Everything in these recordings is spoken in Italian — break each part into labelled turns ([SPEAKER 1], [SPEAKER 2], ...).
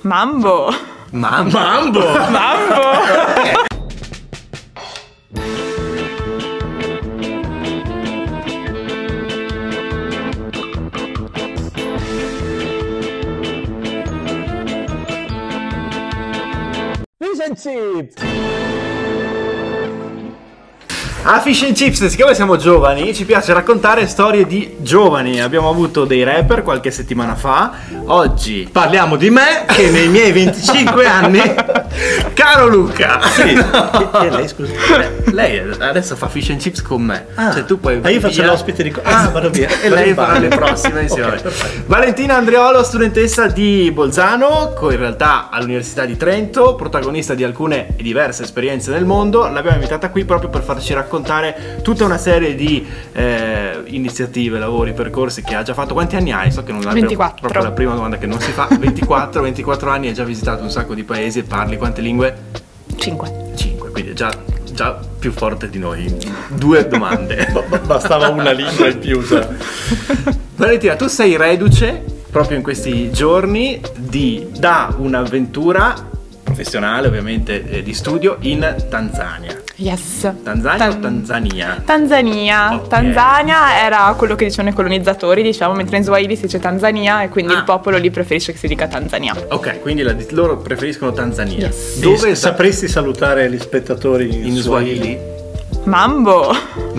[SPEAKER 1] Mambo!
[SPEAKER 2] Mambo!
[SPEAKER 3] Fish and chips!
[SPEAKER 2] A Fish and Chips, siccome siamo giovani, ci piace raccontare storie di giovani. Abbiamo avuto dei rapper qualche settimana fa. Oggi
[SPEAKER 4] parliamo di me che nei miei 25 anni.
[SPEAKER 2] Caro Luca!
[SPEAKER 4] Sì. E lei, scusa?
[SPEAKER 2] Lei adesso fa Fish and Chips con me. Cioè tu puoi.
[SPEAKER 4] Io faccio l'ospite di. Vado via.
[SPEAKER 2] E lei farà le prossime insieme. Okay, Valentina Andriolo, studentessa di Bolzano, in realtà all'Università di Trento, protagonista di alcune e diverse esperienze nel mondo. L'abbiamo invitata qui proprio per farci raccontare tutta una serie di iniziative, lavori, percorsi che ha già fatto. Quanti anni hai? So che non l'ha
[SPEAKER 1] 24.
[SPEAKER 2] Proprio la prima domanda che non si fa. 24 anni, hai già visitato un sacco di paesi e parli quante lingue?
[SPEAKER 1] 5,
[SPEAKER 2] quindi è già più forte di noi. 2 domande.
[SPEAKER 4] Bastava una lingua in più.
[SPEAKER 2] Valentina, tu sei reduce proprio in questi giorni da un'avventura professionale, ovviamente, di studio in Tanzania.
[SPEAKER 1] Yes.
[SPEAKER 2] Tanzania o Tanzania?
[SPEAKER 1] Tanzania.
[SPEAKER 2] Okay.
[SPEAKER 1] Tanzania era quello che dicevano i colonizzatori, diciamo, mentre in Swahili si dice Tanzania e quindi il popolo lì preferisce che si dica Tanzania.
[SPEAKER 2] Ok, quindi loro preferiscono Tanzania.
[SPEAKER 1] Yes.
[SPEAKER 2] Dove
[SPEAKER 4] sapresti salutare gli spettatori
[SPEAKER 2] in Swahili?
[SPEAKER 1] Mambo!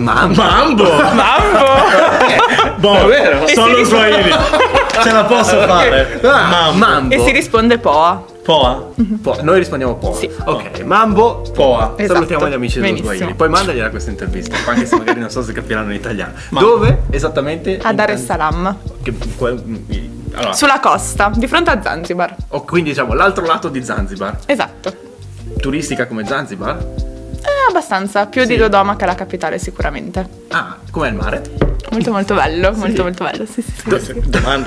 [SPEAKER 4] Boh, vero? Solo Swahili. Ce la posso fare.
[SPEAKER 2] Mambo.
[SPEAKER 1] E si risponde Poa.
[SPEAKER 4] Poa?
[SPEAKER 2] Noi rispondiamo Poa.
[SPEAKER 1] Sì.
[SPEAKER 2] Ok, Mambo, Poa.
[SPEAKER 1] Esatto.
[SPEAKER 2] Salutiamo gli amici dello Swahili. Poi mandagliela questa intervista, anche se magari non so se capiranno in italiano. Dove esattamente?
[SPEAKER 1] A Dar es Salaam.
[SPEAKER 2] Allora.
[SPEAKER 1] Sulla costa, di fronte a Zanzibar.
[SPEAKER 2] Quindi diciamo l'altro lato di Zanzibar.
[SPEAKER 1] Esatto.
[SPEAKER 2] Turistica come Zanzibar?
[SPEAKER 1] Abbastanza, più di Dodoma che la capitale sicuramente.
[SPEAKER 2] Ah, com'è il mare?
[SPEAKER 1] Molto molto bello, molto bello, sì.
[SPEAKER 4] Domande.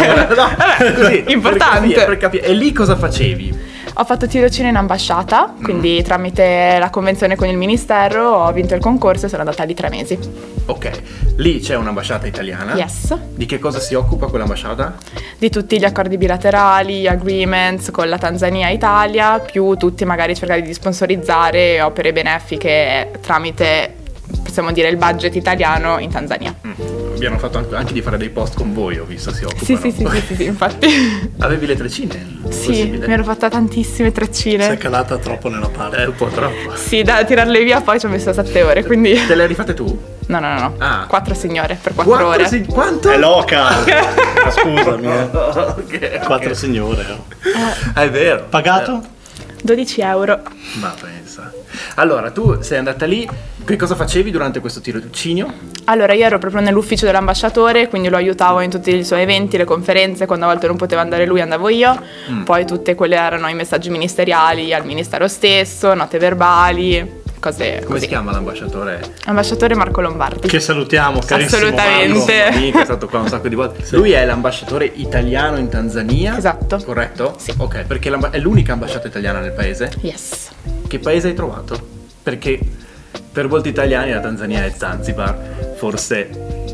[SPEAKER 2] Così,
[SPEAKER 1] Importante.
[SPEAKER 2] Per capire. E lì cosa facevi?
[SPEAKER 1] Ho fatto tirocinio in ambasciata, quindi tramite la convenzione con il ministero ho vinto il concorso e sono andata lì 3 mesi.
[SPEAKER 2] Ok, lì c'è un'ambasciata italiana.
[SPEAKER 1] Yes.
[SPEAKER 2] Di che cosa si occupa quell'ambasciata?
[SPEAKER 1] Di tutti gli accordi bilaterali, agreements con la Tanzania e Italia, più tutti magari cercare di sponsorizzare opere benefiche tramite, possiamo dire, il budget italiano in Tanzania.
[SPEAKER 2] Abbiamo fatto anche di fare dei post con voi, ho visto, si occupano.
[SPEAKER 1] Sì, infatti.
[SPEAKER 2] Avevi le treccine?
[SPEAKER 1] Sì, mi ero fatta tantissime treccine.
[SPEAKER 4] Si è calata troppo nella palla.
[SPEAKER 2] Un po' troppo.
[SPEAKER 1] Sì, da tirarle via poi ci ho messo 7 ore, quindi.
[SPEAKER 2] Te le hai rifatte tu?
[SPEAKER 1] No.
[SPEAKER 2] Ah.
[SPEAKER 1] 4 signore per 4 ore.
[SPEAKER 2] Quanto?
[SPEAKER 4] È loca. Scusami.
[SPEAKER 2] Okay.
[SPEAKER 4] 4 signore.
[SPEAKER 2] È vero.
[SPEAKER 4] Pagato?
[SPEAKER 1] 12 euro.
[SPEAKER 2] Ma pensa. Allora, tu sei andata lì, che cosa facevi durante questo tirocinio?
[SPEAKER 1] Allora, io ero proprio nell'ufficio dell'ambasciatore, quindi lo aiutavo in tutti i suoi eventi, le conferenze, quando a volte non poteva andare lui andavo io, poi tutte quelle erano i messaggi ministeriali al ministero stesso, note verbali, cose
[SPEAKER 2] Come
[SPEAKER 1] così.
[SPEAKER 2] si chiama l'ambasciatore?
[SPEAKER 1] Ambasciatore Marco Lombardi.
[SPEAKER 4] Che salutiamo, carissimo
[SPEAKER 1] Assolutamente.
[SPEAKER 4] Marco.
[SPEAKER 2] Amico, è stato qua un sacco di volte.
[SPEAKER 4] Sì.
[SPEAKER 2] Lui è l'ambasciatore italiano in Tanzania.
[SPEAKER 1] Esatto.
[SPEAKER 2] Corretto?
[SPEAKER 1] Sì.
[SPEAKER 2] Ok, perché è l'unica ambasciata italiana nel paese?
[SPEAKER 1] Yes.
[SPEAKER 2] Che paese hai trovato? Perché per molti italiani la Tanzania è Zanzibar, forse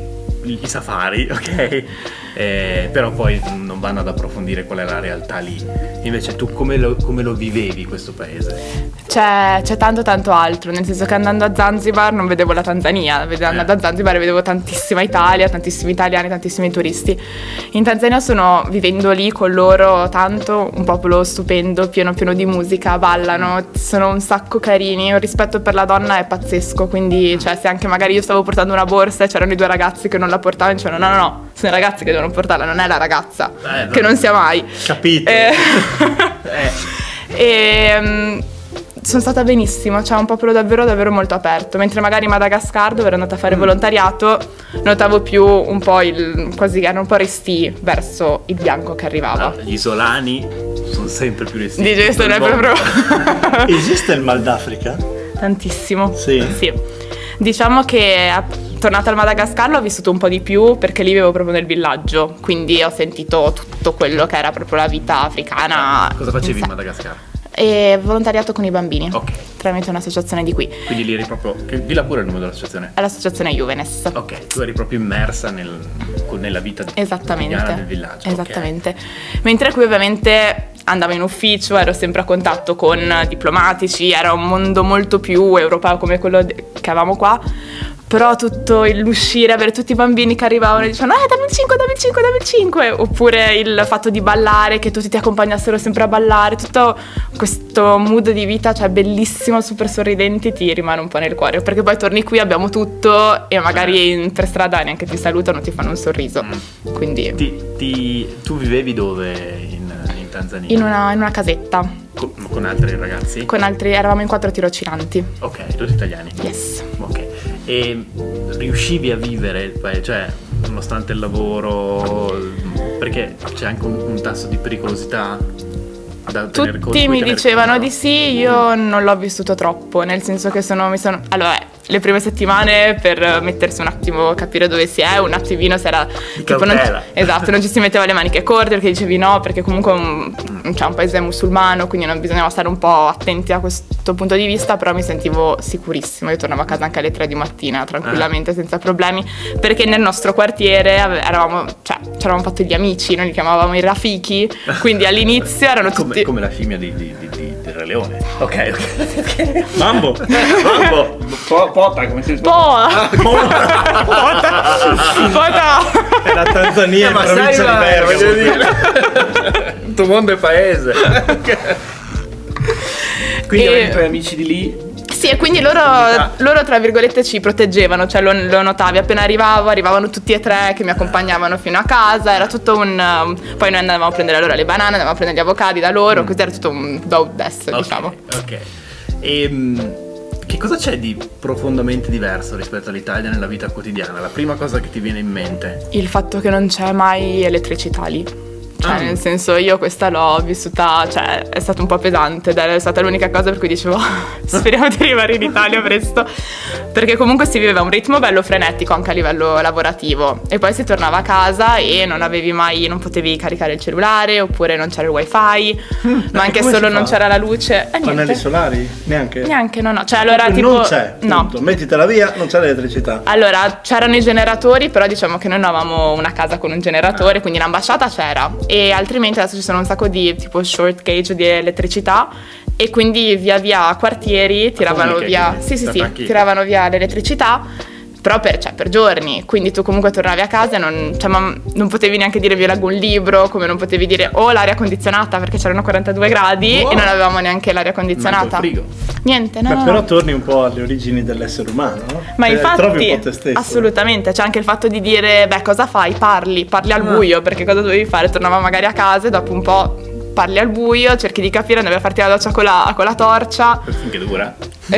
[SPEAKER 2] i safari, ok? Però poi non vanno ad approfondire qual è la realtà lì. Invece tu come lo vivevi questo paese?
[SPEAKER 1] C'è tanto altro, nel senso che andando a Zanzibar non vedevo la Tanzania, andando a Zanzibar vedevo tantissima Italia, tantissimi italiani, tantissimi turisti. In Tanzania vivendo lì con loro tanto, un popolo stupendo, pieno di musica, ballano, sono un sacco carini, il rispetto per la donna è pazzesco, quindi cioè, se anche magari io stavo portando una borsa e c'erano i 2 ragazzi che non la portavano, dicevano no, sono i ragazzi che devono portarla, non è la ragazza, che non sia mai.
[SPEAKER 4] Capito.
[SPEAKER 1] Sono stata benissimo, c'è un popolo davvero molto aperto, mentre magari in Madagascar, dove ero andata a fare volontariato, notavo più un po' quasi erano un po' restii verso il bianco che arrivava.
[SPEAKER 2] Gli isolani sono sempre più restii.
[SPEAKER 1] Dice, sono proprio
[SPEAKER 4] Esiste il Mal d'Africa?
[SPEAKER 1] tantissimo.
[SPEAKER 4] Sì.
[SPEAKER 1] Diciamo che tornata al Madagascar l'ho vissuto un po' di più perché lì vivevo proprio nel villaggio, quindi ho sentito tutto quello che era proprio la vita africana.
[SPEAKER 2] Cosa facevi in Madagascar?
[SPEAKER 1] E volontariato con i bambini,
[SPEAKER 2] Ok.
[SPEAKER 1] tramite un'associazione di qui.
[SPEAKER 2] Quindi lì eri proprio. Dilla pure il nome dell'associazione.
[SPEAKER 1] È l'associazione Juvenes.
[SPEAKER 2] Ok, tu eri proprio immersa nella vita quotidiana del villaggio.
[SPEAKER 1] Esattamente. Mentre qui ovviamente andavo in ufficio, ero sempre a contatto con diplomatici, era un mondo molto più europeo come quello che avevamo qua. Però tutto l'uscire, avere tutti i bambini che arrivavano e dicevano dammi il 5, dammi il 5, dammi il 5. Oppure il fatto di ballare, che tutti ti accompagnassero sempre a ballare. Tutto questo mood di vita, cioè bellissimo, super sorridenti, ti rimane un po' nel cuore. Perché poi torni qui, abbiamo tutto e magari per strada neanche ti salutano, ti fanno un sorriso. Quindi
[SPEAKER 2] tu vivevi dove in Tanzania?
[SPEAKER 1] in una casetta.
[SPEAKER 2] Con altri ragazzi?
[SPEAKER 1] Con altri, eravamo in 4 tirocinanti.
[SPEAKER 2] Ok, tutti italiani?
[SPEAKER 1] Yes.
[SPEAKER 2] Ok. E riuscivi a vivere, cioè, nonostante il lavoro, perché c'è anche un tasso di pericolosità da tener conto?
[SPEAKER 1] Tutti mi dicevano di sì, io non l'ho vissuto troppo, nel senso che allora, le prime settimane per mettersi un attimo, capire dove si è, un attimino si era tipo esatto, non ci si metteva le maniche corte perché dicevi no, perché comunque c'è un paese musulmano, quindi non bisognava stare un po' attenti a questo punto di vista, però mi sentivo sicurissima. Io tornavo a casa anche alle 3 di mattina tranquillamente, senza problemi, perché nel nostro quartiere ci eravamo fatti gli amici, noi li chiamavamo i rafiki, quindi all'inizio erano tutti
[SPEAKER 2] come la scimmia del Re Leone. Ok.
[SPEAKER 4] Mambo.
[SPEAKER 2] Pota, come si dice?
[SPEAKER 1] Pota.
[SPEAKER 4] È la Tanzania in
[SPEAKER 2] Ma
[SPEAKER 4] provincia di Bergamo.
[SPEAKER 2] Il tuo mondo è paese. Quindi avevano i tuoi amici di lì?
[SPEAKER 1] Sì, e quindi loro tra virgolette ci proteggevano, cioè lo notavi appena arrivavano tutti e 3 che mi accompagnavano fino a casa, era tutto poi noi andavamo a prendere allora le banane, andavamo a prendere gli avocadi da loro, così era tutto un do des, diciamo.
[SPEAKER 2] Ok. Che cosa c'è di profondamente diverso rispetto all'Italia nella vita quotidiana? La prima cosa che ti viene in mente?
[SPEAKER 1] Il fatto che non c'è mai elettricità lì. Cioè, nel senso, io questa l'ho vissuta, cioè, è stato un po' pesante, ed è stata l'unica cosa per cui dicevo speriamo di arrivare in Italia presto, perché comunque si viveva un ritmo bello frenetico anche a livello lavorativo, e poi si tornava a casa e non potevi caricare il cellulare, oppure non c'era il wifi, ma anche solo non c'era la luce.
[SPEAKER 4] Pannelli solari? Neanche?
[SPEAKER 1] Neanche, no. Cioè, allora tipo
[SPEAKER 4] non c'è, punto.
[SPEAKER 1] No.
[SPEAKER 4] Mettitela via, non c'è l'elettricità.
[SPEAKER 1] Allora, c'erano i generatori, però diciamo che noi non avevamo una casa con un generatore, quindi l'ambasciata c'era. E altrimenti adesso ci sono un sacco di tipo short gauge di elettricità, e quindi via via quartieri tiravano via tiravano via l'elettricità, però per giorni, quindi tu comunque tornavi a casa e non potevi neanche dire vi leggo un libro, come non potevi dire l'aria condizionata, perché c'erano 42 gradi e non avevamo neanche l'aria condizionata. Niente, no.
[SPEAKER 4] Ma però torni un po' alle origini dell'essere umano, no?
[SPEAKER 1] Ma infatti
[SPEAKER 4] trovi un po' te stesso.
[SPEAKER 1] Assolutamente, c'è anche il fatto di dire cosa fai? Parli al buio, perché cosa dovevi fare? Tornavo magari a casa e dopo un po' parli al buio, cerchi di capire, dove farti la doccia con la torcia.
[SPEAKER 2] Finché dura.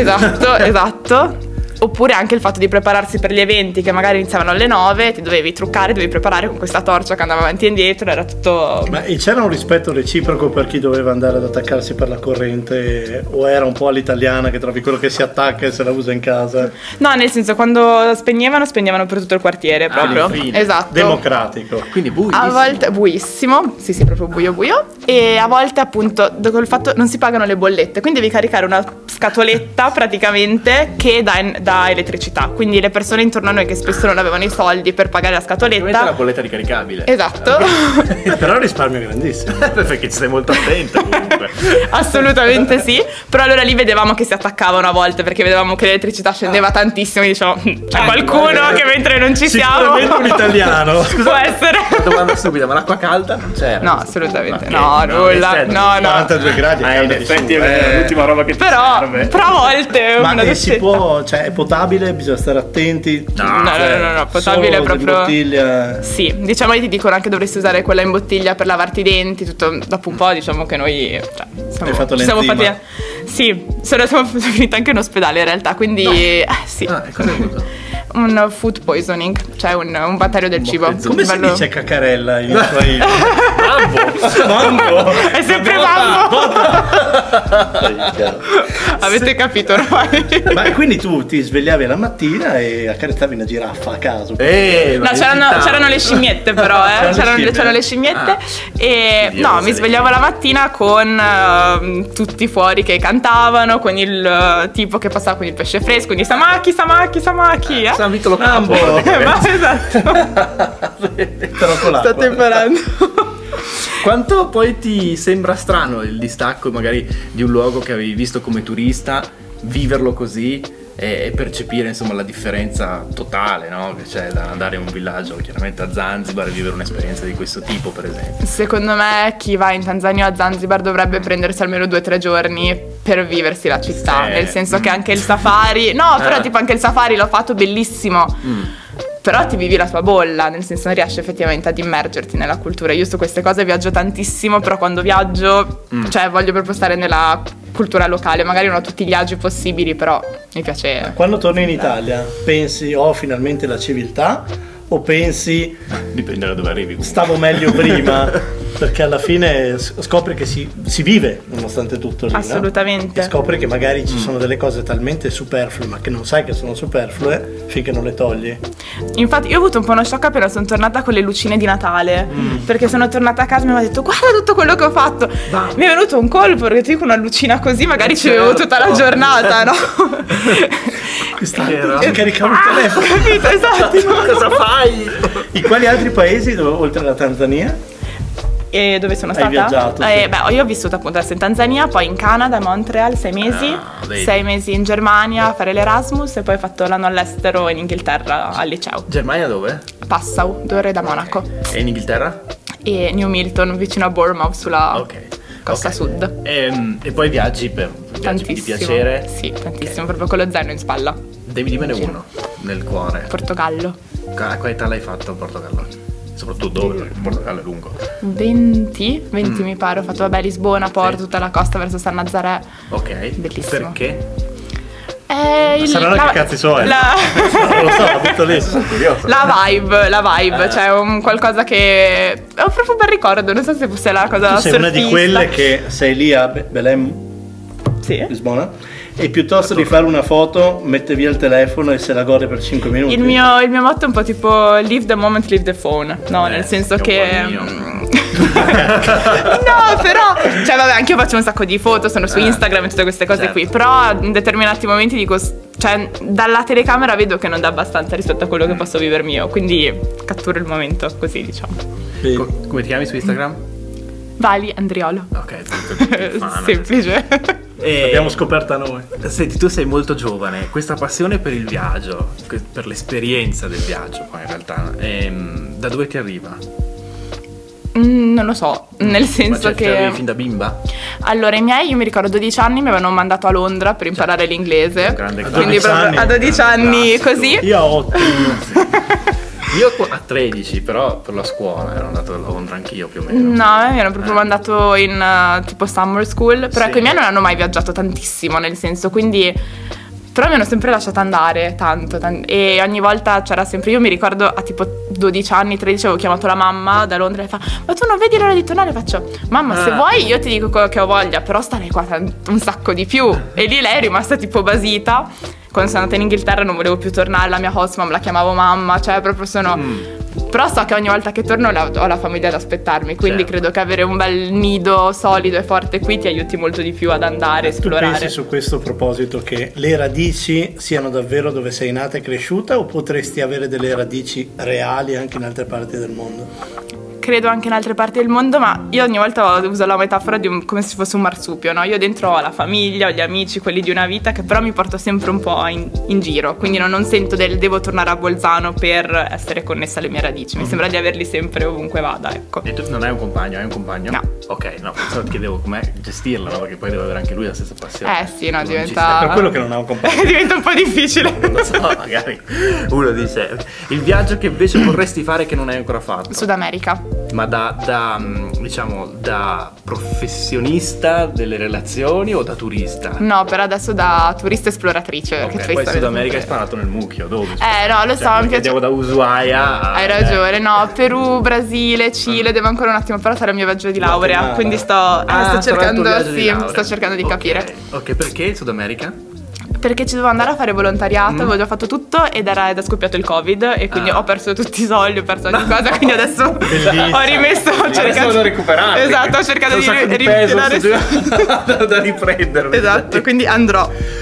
[SPEAKER 1] Esatto. Oppure anche il fatto di prepararsi per gli eventi che magari iniziavano alle 9, ti dovevi truccare, dovevi preparare con questa torcia che andava avanti e indietro, era tutto...
[SPEAKER 4] Ma c'era un rispetto reciproco per chi doveva andare ad attaccarsi per la corrente, o era un po' all'italiana che trovi quello che si attacca e se la usa in casa?
[SPEAKER 1] No, nel senso, quando spegnevano per tutto il quartiere proprio. Esatto.
[SPEAKER 4] Democratico.
[SPEAKER 2] Quindi buissimo.
[SPEAKER 1] A volte buissimo, sì, proprio buio. E a volte appunto col fatto non si pagano le bollette, quindi devi caricare una scatoletta praticamente che dà elettricità, quindi le persone intorno a noi che spesso non avevano i soldi per pagare la scatoletta,
[SPEAKER 2] la bolletta ricaricabile.
[SPEAKER 1] Esatto.
[SPEAKER 4] Però il risparmio è grandissimo.
[SPEAKER 2] Perché ci stai molto attenta comunque.
[SPEAKER 1] Assolutamente sì. Però allora lì vedevamo che si attaccavano a volte, perché vedevamo che l'elettricità scendeva tantissimo e dicevamo c'è qualcuno che mentre non ci siamo.
[SPEAKER 4] Sicuramente un italiano.
[SPEAKER 1] Può essere.
[SPEAKER 2] Domanda stupida, ma l'acqua calda non c'era?
[SPEAKER 1] No, assolutamente no, nulla. No.
[SPEAKER 4] 42 gradi.
[SPEAKER 2] In effetti è l'ultima roba che ti serve.
[SPEAKER 1] Però a volte
[SPEAKER 4] ma si può, cioè è potabile, bisogna stare attenti.
[SPEAKER 1] No, potabile
[SPEAKER 4] solo
[SPEAKER 1] proprio.
[SPEAKER 4] In bottiglia.
[SPEAKER 1] Sì, diciamo che ti dicono anche dovresti usare quella in bottiglia per lavarti i denti, tutto. Dopo un po' diciamo che noi
[SPEAKER 4] Hai fatto
[SPEAKER 1] siamo
[SPEAKER 4] l'enzima.
[SPEAKER 1] fatti. Sì, siamo finiti anche in ospedale in realtà, quindi sì.
[SPEAKER 2] E cosa hai avuto?
[SPEAKER 1] Un food poisoning, cioè un batterio del cibo.
[SPEAKER 4] Come si dice caccarella in Swahili?
[SPEAKER 2] Mambo.
[SPEAKER 1] È sempre mambo. Avete capito ormai?
[SPEAKER 4] Ma quindi tu ti svegliavi la mattina e accarezzavi una giraffa a caso?
[SPEAKER 1] No, c'erano le scimmiette però, c'erano le scimmiette e no, mi svegliavo la mattina con tutti fuori che cantavano, con il tipo che passava con il pesce fresco, quindi samaki.
[SPEAKER 2] San Vitolo
[SPEAKER 1] Mambo.
[SPEAKER 2] Campo.
[SPEAKER 1] Ma esatto. State imparando.
[SPEAKER 2] Quanto poi ti sembra strano il distacco magari di un luogo che avevi visto come turista, viverlo così e percepire insomma la differenza totale, no? Che c'è da andare in un villaggio chiaramente a Zanzibar e vivere un'esperienza di questo tipo, per esempio.
[SPEAKER 1] Secondo me chi va in Tanzania o a Zanzibar dovrebbe prendersi almeno 2 o 3 giorni per viversi la città, nel senso che anche il safari, però tipo anche il safari l'ho fatto bellissimo. Però ti vivi la tua bolla, nel senso non riesci effettivamente ad immergerti nella cultura. Io su queste cose viaggio tantissimo, però quando viaggio, cioè voglio proprio stare nella cultura locale. Magari non ho tutti gli agi possibili, però mi piace.
[SPEAKER 4] Quando torni in Italia, pensi finalmente la civiltà o pensi
[SPEAKER 2] dipende da dove arrivi comunque.
[SPEAKER 4] Stavo meglio prima? Perché alla fine scopri che si vive nonostante tutto lì,
[SPEAKER 1] assolutamente,
[SPEAKER 4] no? E scopri che magari ci sono delle cose talmente superflue, ma che non sai che sono superflue finché non le togli.
[SPEAKER 1] Infatti io ho avuto un po' uno shock appena sono tornata con le lucine di Natale, perché sono tornata a casa e mi hanno detto guarda tutto quello che ho fatto. Mi è venuto un colpo, perché ti dico una lucina così magari ci avevo tutta la giornata, no?
[SPEAKER 4] Caricavo il telefono.
[SPEAKER 1] Capito, esatto.
[SPEAKER 2] Cosa fai?
[SPEAKER 4] In quali altri paesi oltre alla Tanzania?
[SPEAKER 1] E dove sono stata?
[SPEAKER 4] Hai viaggiato? Sì.
[SPEAKER 1] Beh, io ho vissuto appunto adesso in Tanzania, poi in Canada, a Montreal 6 mesi, 6 mesi in Germania a fare l'Erasmus e poi ho fatto l'anno all'estero in Inghilterra al liceo.
[SPEAKER 2] Germania dove?
[SPEAKER 1] Passau, 2 ore da Monaco.
[SPEAKER 2] E in Inghilterra?
[SPEAKER 1] E New Milton, vicino a Bournemouth, sulla costa sud.
[SPEAKER 2] E poi viaggi di piacere?
[SPEAKER 1] Sì, tantissimo, proprio con lo zaino in spalla.
[SPEAKER 2] Devi dirmene uno nel cuore.
[SPEAKER 1] Portogallo.
[SPEAKER 2] A quale età l'hai fatto a Portogallo? Soprattutto dove? Perché il Portogallo è lungo.
[SPEAKER 1] 20 mi pare. Ho fatto Lisbona, Porto, tutta la costa verso San Nazaré.
[SPEAKER 2] Ok.
[SPEAKER 1] Bellissimo.
[SPEAKER 2] Perché?
[SPEAKER 4] Saranno anche cazzi suoi. Non lo so, la butto lì. Sono curioso.
[SPEAKER 1] La vibe, cioè qualcosa che è proprio un bel ricordo. Non so se fosse la cosa
[SPEAKER 4] tu sei
[SPEAKER 1] surfista.
[SPEAKER 4] Una di quelle che sei lì a Belém, Lisbona, e piuttosto di fare una foto mette via il telefono e se la gode per 5 minuti.
[SPEAKER 1] Il mio motto è un po' tipo live the moment, leave the phone. No, nel senso che no, però cioè vabbè, anche io faccio un sacco di foto, sono su Instagram e tutte queste cose qui. Però in determinati momenti dico, cioè dalla telecamera vedo che non dà abbastanza rispetto a quello che posso vivermi io. Quindi catturo il momento così, diciamo.
[SPEAKER 2] Come ti chiami su Instagram?
[SPEAKER 1] Vali Andriolo.
[SPEAKER 2] Ok,
[SPEAKER 1] semplice.
[SPEAKER 4] L'abbiamo scoperta noi.
[SPEAKER 2] Senti, tu sei molto giovane, questa passione per il viaggio, per l'esperienza del viaggio poi in realtà, da dove ti arriva?
[SPEAKER 1] Non lo so, nel senso che...
[SPEAKER 2] C'avevi fin da bimba?
[SPEAKER 1] Allora, i miei, io mi ricordo 12 anni, mi avevano mandato a Londra per imparare l'inglese. Quindi proprio a 12 anni così.
[SPEAKER 4] Io ho 8.
[SPEAKER 2] Io a 13, però per la scuola ero andato a Londra anch'io più o meno.
[SPEAKER 1] No, mi hanno proprio mandato in tipo summer school. Però ecco, i miei non hanno mai viaggiato tantissimo, nel senso, quindi... Però mi hanno sempre lasciato andare tanto, e ogni volta c'era sempre, io mi ricordo a tipo 12 anni, 13 avevo chiamato la mamma da Londra e fa ma tu non vedi l'ora di tornare? Faccio mamma se vuoi io ti dico quello che ho voglia, però starei qua un sacco di più. E lì lei è rimasta tipo basita. Quando sono andata in Inghilterra non volevo più tornare, la mia host mom la chiamavo mamma, cioè proprio sono... Però so che ogni volta che torno ho la famiglia ad aspettarmi, quindi credo che avere un bel nido solido e forte qui ti aiuti molto di più ad andare, esplorare.
[SPEAKER 4] Tu pensi su questo proposito che le radici siano davvero dove sei nata e cresciuta, o potresti avere delle radici reali anche in altre parti del mondo?
[SPEAKER 1] Credo anche in altre parti del mondo, ma io ogni volta uso la metafora di come se fosse un marsupio, no? Io dentro ho la famiglia, ho gli amici, quelli di una vita, che però mi porto sempre un po' in giro, quindi non sento devo tornare a Bolzano per essere connessa alle mie radici, mi sembra di averli sempre ovunque vada, ecco.
[SPEAKER 2] E tu non hai un compagno? Hai un compagno?
[SPEAKER 1] No.
[SPEAKER 2] Ok, no, pensavo ti chiedevo com'è gestirla, no? Perché poi deve avere anche lui la stessa passione.
[SPEAKER 1] Sì, no, diventa...
[SPEAKER 4] Per quello che non ha un compagno.
[SPEAKER 1] Diventa un po' difficile.
[SPEAKER 2] Non lo so, magari uno dice il viaggio che invece vorresti fare che non hai ancora fatto.
[SPEAKER 1] Sud America.
[SPEAKER 2] Ma diciamo da professionista delle relazioni o da turista?
[SPEAKER 1] No, per adesso da turista esploratrice.
[SPEAKER 2] Okay, poi Sud America è sparato nel mucchio, dove?
[SPEAKER 1] No, lo so, mi piace.
[SPEAKER 2] Andiamo da Ushuaia a...
[SPEAKER 1] Hai ragione, no, Perù, Brasile, Cile, devo ancora un attimo, però sarà il mio viaggio di laurea, quindi sto cercando di capire.
[SPEAKER 2] Ok, perché il Sud America?
[SPEAKER 1] Perché ci dovevo andare a fare volontariato, avevo già fatto tutto ed è scoppiato il Covid e quindi ho perso tutti i soldi, ho perso ogni cosa, quindi adesso ho rimesso, ho cercato
[SPEAKER 2] da recuperare.
[SPEAKER 1] Esatto, ho cercato di
[SPEAKER 2] da riprendere.
[SPEAKER 1] Esatto, quindi andrò.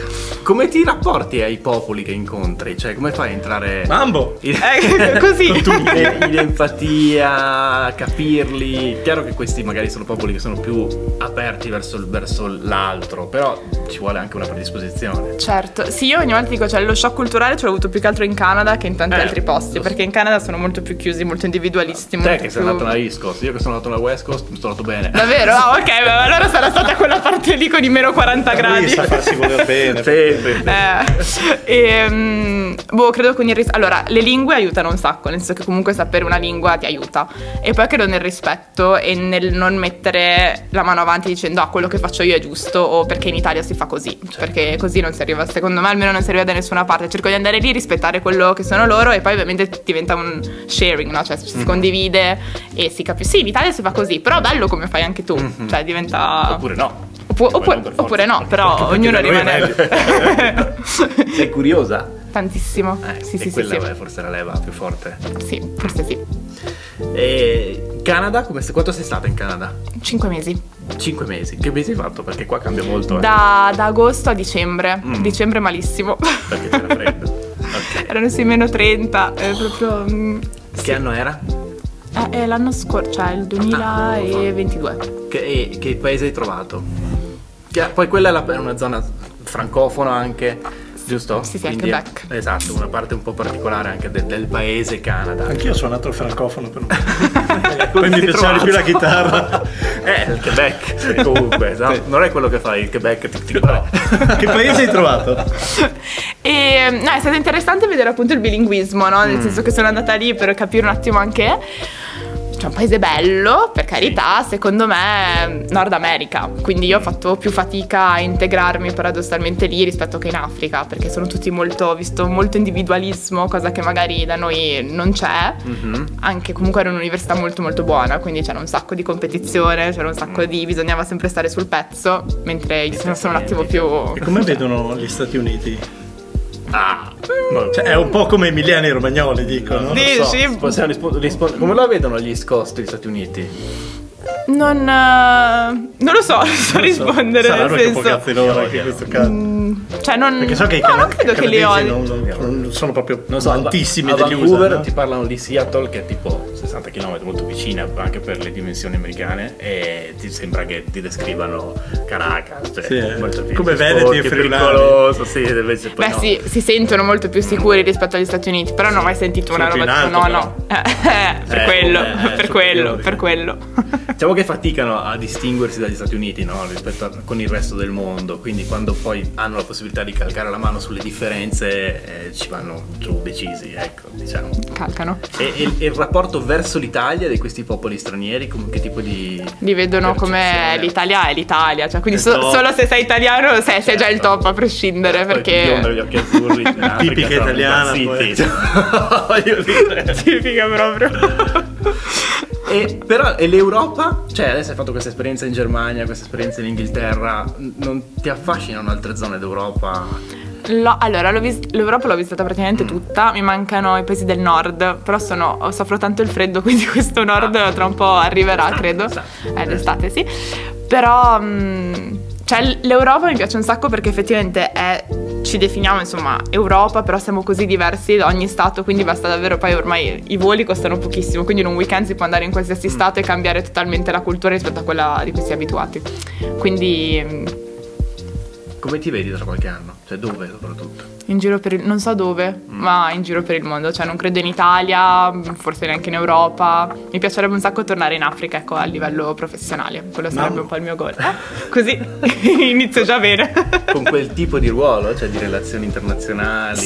[SPEAKER 2] come ti rapporti ai popoli che incontri? Cioè, come fai a entrare
[SPEAKER 4] Mambo!
[SPEAKER 1] Così.
[SPEAKER 2] in empatia, capirli? Chiaro che questi magari sono popoli che sono più aperti verso l'altro, però ci vuole anche una predisposizione.
[SPEAKER 1] Certo, sì, io ogni volta dico, cioè lo shock culturale ce l'ho avuto più che altro in Canada che in tanti altri posti, perché in Canada sono molto più chiusi, molto individualisti.
[SPEAKER 2] Te
[SPEAKER 1] molto
[SPEAKER 2] che
[SPEAKER 1] più...
[SPEAKER 2] sei andato alla East Coast, io che sono andato alla West Coast mi sono andato bene.
[SPEAKER 1] Davvero? Ah, ok, beh, allora sarà stata quella parte lì con i meno 40 gradi.
[SPEAKER 4] Lui sa farsi voler bene.
[SPEAKER 1] Boh, credo con allora, le lingue aiutano un sacco, nel senso che comunque sapere una lingua ti aiuta. E poi credo nel rispetto e nel non mettere la mano avanti dicendo quello che faccio io è giusto o perché in Italia si fa così, perché così non si arriva, secondo me almeno non si arriva da nessuna parte. Cerco di andare lì, rispettare quello che sono loro e poi ovviamente diventa un sharing, no? Cioè si condivide e si capisce. Sì, in Italia si fa così, però bello come fai anche tu, cioè diventa...
[SPEAKER 2] Oppure no.
[SPEAKER 1] Oppure no, però ognuno rimane...
[SPEAKER 2] Sei curiosa?
[SPEAKER 1] Tantissimo.
[SPEAKER 2] Sì,
[SPEAKER 1] sì,
[SPEAKER 2] quella
[SPEAKER 1] sì.
[SPEAKER 2] è forse la leva più forte.
[SPEAKER 1] Sì, forse sì.
[SPEAKER 2] E Canada, quanto sei stata in Canada?
[SPEAKER 1] 5 mesi.
[SPEAKER 2] 5 mesi. Che mesi hai fatto? Perché qua cambia molto.
[SPEAKER 1] Da agosto a dicembre. Dicembre malissimo.
[SPEAKER 2] Perché c'era freddo. Okay.
[SPEAKER 1] Erano sui meno 30. Proprio.
[SPEAKER 2] Che anno era?
[SPEAKER 1] L'anno scorso, cioè il 2022.
[SPEAKER 2] Che paese hai trovato? Poi quella è una zona francofona anche, giusto?
[SPEAKER 1] Sì,
[SPEAKER 2] Quindi
[SPEAKER 1] Quebec.
[SPEAKER 2] Esatto, una parte un po' particolare anche del paese Canada.
[SPEAKER 4] Anch'io sono nato al francofono per un po'. Poi mi piaceva di più la chitarra.
[SPEAKER 2] Il Quebec, comunque, no? Non è quello che fai il Quebec
[SPEAKER 4] Che paese hai trovato?
[SPEAKER 1] È stato interessante vedere appunto il bilinguismo, no? Nel senso che sono andata lì per capire un attimo anche... C'è un paese bello, per carità, secondo me Nord America, quindi io ho fatto più fatica a integrarmi paradossalmente lì rispetto che in Africa, perché sono tutti ho visto molto individualismo, cosa che magari da noi non c'è, anche comunque era un'università molto molto buona, quindi c'era un sacco di competizione, c'era un sacco bisognava sempre stare sul pezzo, mentre io sono un attimo più...
[SPEAKER 4] E come vedono gli Stati Uniti? Cioè, è un po' come Emiliani e Romagnoli, dicono.
[SPEAKER 1] Dici?
[SPEAKER 2] Possiamo rispondere. Come la vedono gli East Coast degli Stati Uniti?
[SPEAKER 1] Non lo so, non so rispondere.
[SPEAKER 4] Saranno
[SPEAKER 1] nel
[SPEAKER 4] un po'
[SPEAKER 1] senso...
[SPEAKER 4] cazzi loro anche in questo caso.
[SPEAKER 1] Cioè non...
[SPEAKER 4] Perché so che
[SPEAKER 1] non credo che li odi.
[SPEAKER 4] non sono proprio
[SPEAKER 2] Non so,
[SPEAKER 4] tantissimi
[SPEAKER 2] a
[SPEAKER 4] degli
[SPEAKER 2] Vancouver
[SPEAKER 4] USA, no?
[SPEAKER 2] ti parlano di Seattle, che è tipo 60 km, molto vicina anche per le dimensioni americane, e ti sembra che ti descrivano Caracas, cioè
[SPEAKER 4] Sì,
[SPEAKER 2] molto più
[SPEAKER 4] come
[SPEAKER 2] sporchi,
[SPEAKER 4] Veneti e friulani.
[SPEAKER 2] pericoloso, sì, invece poi
[SPEAKER 1] Beh
[SPEAKER 2] no.
[SPEAKER 1] sì, si sentono molto più sicuri rispetto agli Stati Uniti, però non ho mai sentito una
[SPEAKER 4] Sono
[SPEAKER 1] roba
[SPEAKER 4] più in
[SPEAKER 1] tipo
[SPEAKER 4] alto,
[SPEAKER 1] per quello,
[SPEAKER 4] superiori.
[SPEAKER 1] per quello.
[SPEAKER 2] Diciamo che faticano a distinguersi dagli Stati Uniti, no? Rispetto con il resto del mondo, quindi quando poi hanno la possibilità di calcare la mano sulle differenze ci vanno giù decisi, ecco, diciamo.
[SPEAKER 1] Calcano.
[SPEAKER 2] E il rapporto verso l'Italia di questi popoli stranieri, che tipo di...
[SPEAKER 1] Li vedono come
[SPEAKER 2] percezione?
[SPEAKER 1] l'Italia è l'Italia, cioè quindi
[SPEAKER 2] Il top.
[SPEAKER 1] solo se sei italiano sei già il top a prescindere,
[SPEAKER 2] Poi
[SPEAKER 1] perché...
[SPEAKER 2] bionda, gli occhi azzurri, in Africa
[SPEAKER 4] Tipica
[SPEAKER 2] sono
[SPEAKER 4] italiana,
[SPEAKER 2] impazziti. Voglio dire.
[SPEAKER 1] Tipica proprio.
[SPEAKER 2] Però l'Europa, cioè adesso hai fatto questa esperienza in Germania, questa esperienza in Inghilterra, non ti affascinano altre zone d'Europa?
[SPEAKER 1] Allora, l'Europa l'ho visitata praticamente tutta, mi mancano i paesi del nord, però soffro tanto il freddo, quindi questo nord tra un po' arriverà, credo. L'estate, sì. Però, cioè, l'Europa mi piace un sacco perché effettivamente ci definiamo, insomma, Europa, però siamo così diversi da ogni stato, quindi basta davvero, poi ormai i voli costano pochissimo, quindi in un weekend si può andare in qualsiasi stato e cambiare totalmente la cultura rispetto a quella di cui si è abituati. Quindi...
[SPEAKER 2] Come ti vedi tra qualche anno? Cioè dove soprattutto?
[SPEAKER 1] In giro per non so dove, ma in giro per il mondo, cioè non credo in Italia, forse neanche in Europa. Mi piacerebbe un sacco tornare in Africa, ecco, a livello professionale, quello sarebbe un po' il mio goal. Così inizio già bene.
[SPEAKER 2] Con quel tipo di ruolo, cioè di relazioni internazionali?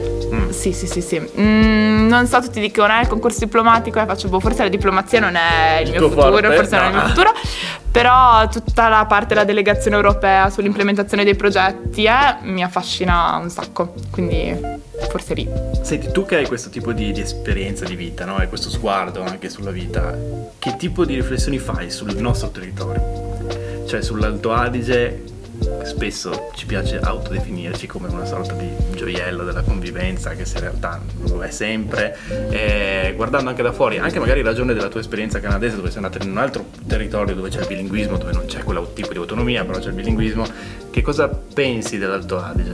[SPEAKER 1] Sì. Non so, tutti dicono il concorso diplomatico, faccio forse la diplomazia non è il mio futuro,
[SPEAKER 2] forte?
[SPEAKER 1] forse non è il mio futuro. Però tutta la parte della delegazione europea sull'implementazione dei progetti mi affascina un sacco, quindi forse lì.
[SPEAKER 2] Senti, tu che hai questo tipo di esperienza di vita, no? Hai questo sguardo anche sulla vita, che tipo di riflessioni fai sul nostro territorio? Cioè sull'Alto Adige spesso ci piace autodefinirci come una sorta di gioiello della convivenza, che se in realtà non lo è sempre, guardando anche da fuori, anche magari in ragione della tua esperienza canadese, dove sei andato in un altro territorio dove c'è il bilinguismo, dove non c'è quel tipo di autonomia, però c'è il bilinguismo. Che cosa pensi dell'Alto Adige?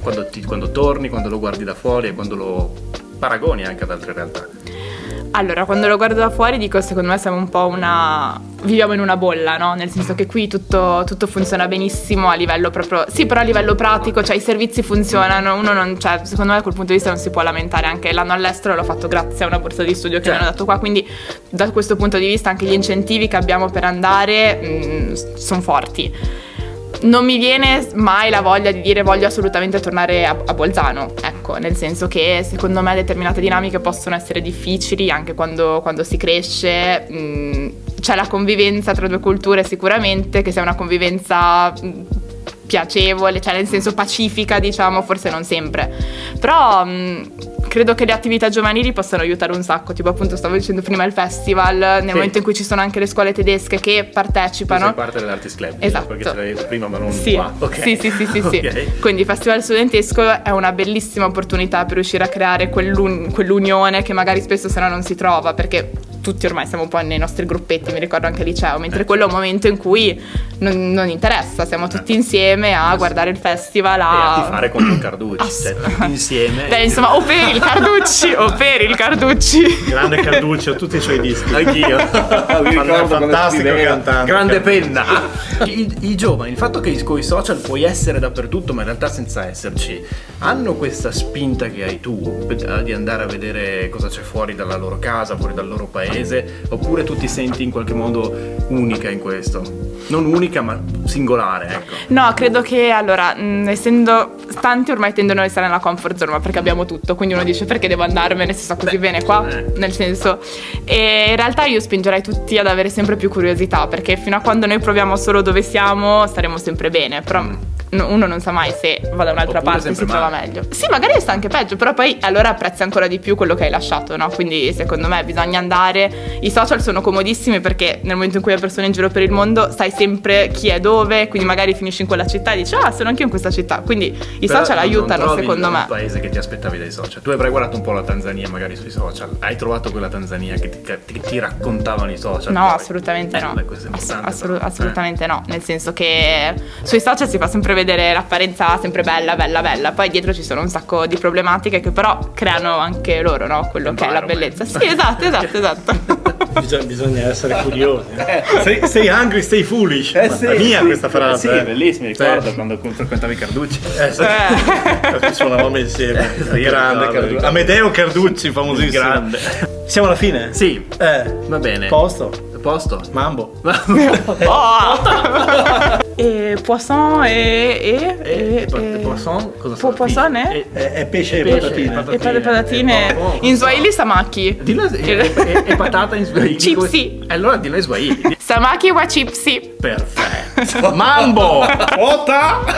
[SPEAKER 2] quando torni, quando lo guardi da fuori e quando lo paragoni anche ad altre realtà?
[SPEAKER 1] Allora, quando lo guardo da fuori dico, secondo me siamo un po' viviamo in una bolla, no? Nel senso che qui tutto funziona benissimo a livello proprio, sì, però a livello pratico, cioè i servizi funzionano, uno non, cioè, secondo me da quel punto di vista non si può lamentare. Anche l'anno all'estero l'ho fatto grazie a una borsa di studio che mi hanno dato qua, quindi da questo punto di vista anche gli incentivi che abbiamo per andare sono forti. Non mi viene mai la voglia di dire voglio assolutamente tornare a Bolzano, ecco, nel senso che secondo me determinate dinamiche possono essere difficili anche quando si cresce. C'è la convivenza tra due culture sicuramente, che sia una convivenza piacevole, cioè nel senso pacifica, diciamo, forse non sempre, però credo che le attività giovanili possano aiutare un sacco, tipo appunto stavo dicendo prima il festival, nel momento in cui ci sono anche le scuole tedesche che partecipano.
[SPEAKER 2] Tu sei parte dell'Artist Club,
[SPEAKER 1] esatto,
[SPEAKER 2] perché ce l'hai detto prima ma non
[SPEAKER 1] sì.
[SPEAKER 2] qua. Okay.
[SPEAKER 1] Sì.
[SPEAKER 2] Okay.
[SPEAKER 1] Quindi il festival studentesco è una bellissima opportunità per riuscire a creare quell'unione che magari spesso se no non si trova, perché tutti ormai siamo un po' nei nostri gruppetti, mi ricordo anche al liceo, mentre quello è un momento in cui non interessa, siamo tutti insieme a guardare il festival,
[SPEAKER 2] e a tifare contro il Carducci, tutti insieme.
[SPEAKER 1] Beh, insomma, o per il Carducci.
[SPEAKER 4] Grande Carducci, ho tutti i suoi dischi.
[SPEAKER 2] Anch'io.
[SPEAKER 4] Fantastico cantante.
[SPEAKER 2] Grande penna. I giovani, il fatto che con i social puoi essere dappertutto ma in realtà senza esserci, hanno questa spinta che hai tu di andare a vedere cosa c'è fuori dalla loro casa, fuori dal loro paese, oppure tu ti senti in qualche modo unica in questo? Non unica ma singolare, ecco.
[SPEAKER 1] No, credo che allora, essendo tanti ormai tendono a stare nella comfort zone, ma perché abbiamo tutto, quindi uno dice perché devo andarmene se sto così bene qua, nel senso, e in realtà io spingerei tutti ad avere sempre più curiosità, perché fino a quando noi proviamo solo dove siamo staremo sempre bene, però uno non sa mai se va da un'altra parte si trova meglio. Sì, magari sta anche peggio, però poi allora apprezzi ancora di più quello che hai lasciato, no? Quindi secondo me bisogna andare. I social sono comodissimi perché nel momento in cui hai persone in giro per il mondo sai sempre chi è dove, quindi magari finisci in quella città e dici sono anch'io in questa città, quindi i social aiutano secondo me.
[SPEAKER 2] Il paese che ti aspettavi dai social, tu avrai guardato un po' la Tanzania magari sui social, hai trovato quella Tanzania che ti raccontavano i social?
[SPEAKER 1] No, assolutamente no. Assolutamente no, nel senso che sui social si fa sempre vedere l'apparenza sempre bella, poi dietro ci sono un sacco di problematiche che però creano anche loro, no? Quello che è la bellezza. Sì, esatto.
[SPEAKER 4] Bisogna essere curiosi. Stay hungry, stay foolish.
[SPEAKER 2] Sì.
[SPEAKER 4] È mia questa frase.
[SPEAKER 2] Sì, bellissima, ricordo quando frequentavi Carducci.
[SPEAKER 4] Suonavamo insieme. Grande Carducci. Amedeo Carducci, famosissimo. Grande. Siamo alla fine?
[SPEAKER 2] Sì. Va bene.
[SPEAKER 4] Posto. Mambo.
[SPEAKER 1] E poisson
[SPEAKER 2] poisson cosa sono?
[SPEAKER 1] Poisson
[SPEAKER 4] è pesce e patatine.
[SPEAKER 1] E patatine. In Swahili samaki.
[SPEAKER 2] Dillo e patata in Swahili.
[SPEAKER 1] Chipsi.
[SPEAKER 2] Allora dillo in Swahili.
[SPEAKER 1] Samaki wa chipsi.
[SPEAKER 2] Perfetto. Mambo. Quota.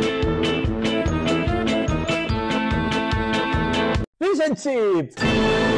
[SPEAKER 3] Fish and chips.